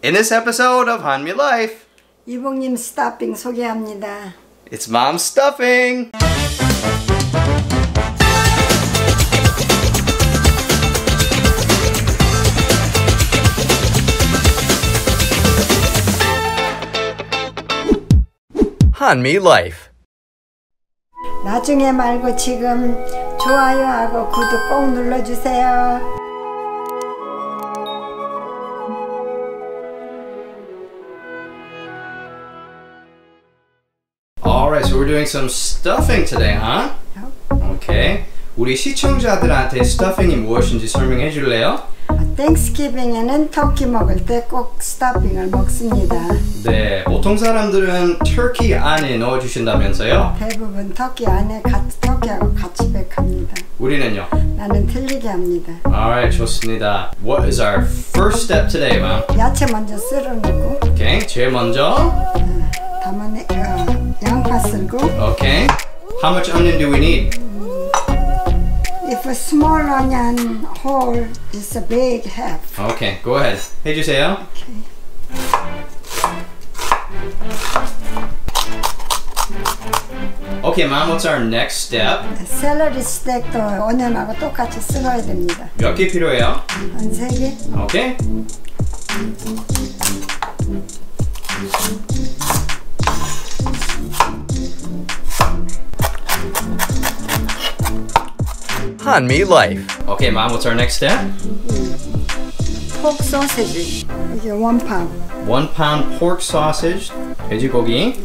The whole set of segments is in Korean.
In this episode of 한미 Life, 이봉님 스타핑 소개합니다. it's Mom's stuffing. 한미 Life. 나중에 말고 지금 좋아요하고 구독 꼭 눌러주세요. Alright, so we're doing some stuffing today, huh? Okay. 우리 시청자들한테 stuffing이 무엇인지 설명해 줄래요? 땡스기빙에는 터키 먹을 때 꼭 스타핑을 먹습니다. 네, 보통 사람들은 터키 안에 넣어주신다면서요? 대부분 터키 안에 터키하고 같이 백합니다. 우리는요? 나는 틀리게 합니다. Alright, 좋습니다. What is our first step today, Mom? 야채 먼저 썰어놓고 Okay, 제일 먼저. 다만에 양파 썰고. Okay. How much onion do we need? If a small onion whole is a big half. Okay, go ahead. 해주세요. Okay. Okay, Mom, what's our next step? 샐러리 스택도 오년하고 똑같이 썰어야 됩니다. 몇 개 필요해요? 한 3개? Okay. 한미 Life. Okay, Mom, what's our next step? 포크 소시지. 이게 1파운드. 1 pound pork sausage. 돼지고기.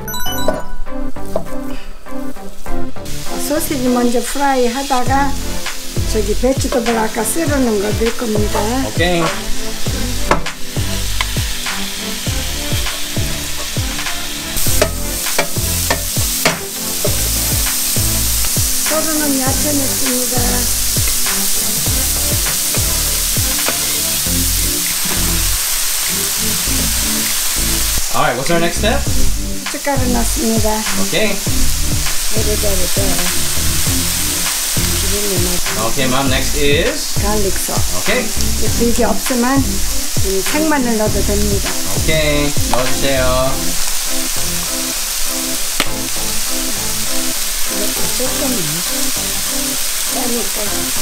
소시지 먼저 프라이 하다가 저기 베지터블 아까 썰어놓은 거 넣을 겁니다. Okay. 썰어놓은 야채 넣습니다. Alright, what's our next step? 고춧가루 넣습니다. Okay. Okay, Mom, next is? 갈릭 소스. Okay. 이게 없으면 생마늘 넣어도 됩니다. Okay, 넣어주세요. 이것도 조금 짜니까.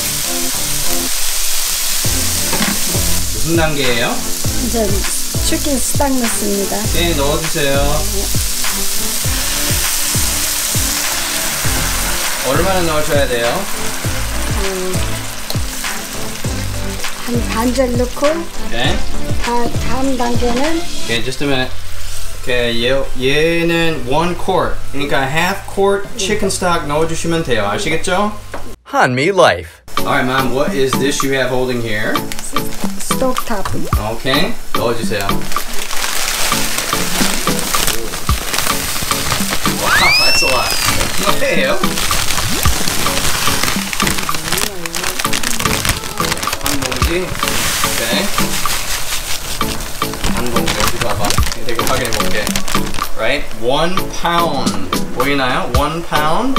무슨 단계예요? 이제 치킨 스탁 넣습니다. 네, 넣어주세요. 얼마나 넣어줘야 돼요? 한 반절 넣고 Okay. 다음 단계는 Okay, just a minute. Okay, 얘는 1 quart. 그러니까 half quart chicken stock 넣어주시면 돼요. 아시겠죠? 한미 Life. Alright, Mom, what is this you have holding here? 스톡 타프. Okay, 넣어주세요. Wow, that's a lot. 뭐예요? 한 봉지. Okay. 한 봉지 어디 봐봐. 내가 확인해 볼게. Right? 1 pound. 보이나요? 1 pound.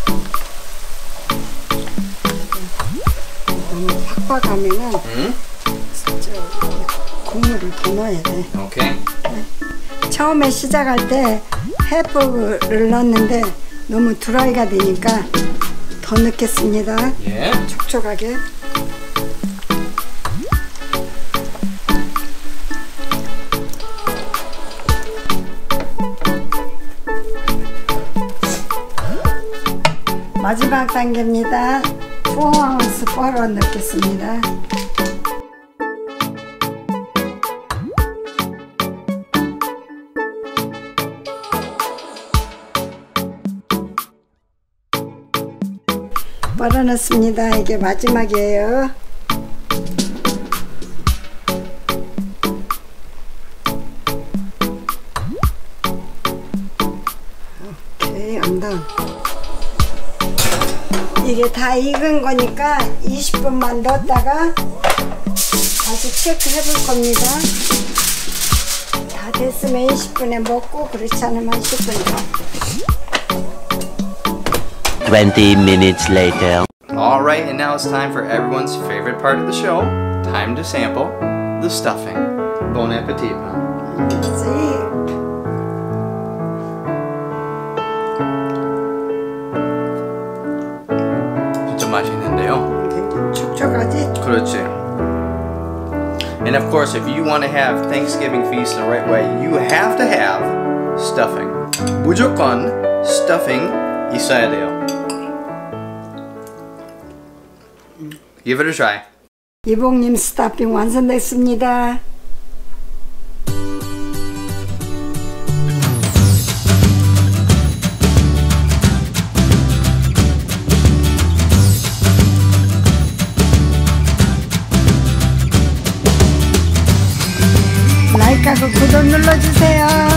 너무 팍팍하면은 국물을 더 넣어야 돼. Okay. 처음에 시작할 때 해프를 넣었는데 너무 드라이가 되니까 더 넣겠습니다. Yeah. 촉촉하게. 마지막 단계입니다. 4오unce 버터 넣겠습니다. 버터 넣습니다. 이게 마지막이에요. 오케이, 언더. 이게 다 익은 거니까 20분만 넣었다가 다시 체크해 볼 겁니다. 다 됐으면 20분에 먹고 그렇지 않으면 10분 더. 20 minutes later. Alright, and now it's time for everyone's favorite part of the show. Time to sample the stuffing. Bon appetit, man. See? 진짜 맛있는데요. 굉장히 촉촉하지? 그렇지. And of course, if you want to have Thanksgiving feast the right way, you have to have stuffing. 무조건 stuffing 있어야 돼요. Give it a try. 이봉님 스타핑 완성됐습니다. 라이크하고 구독 눌러주세요.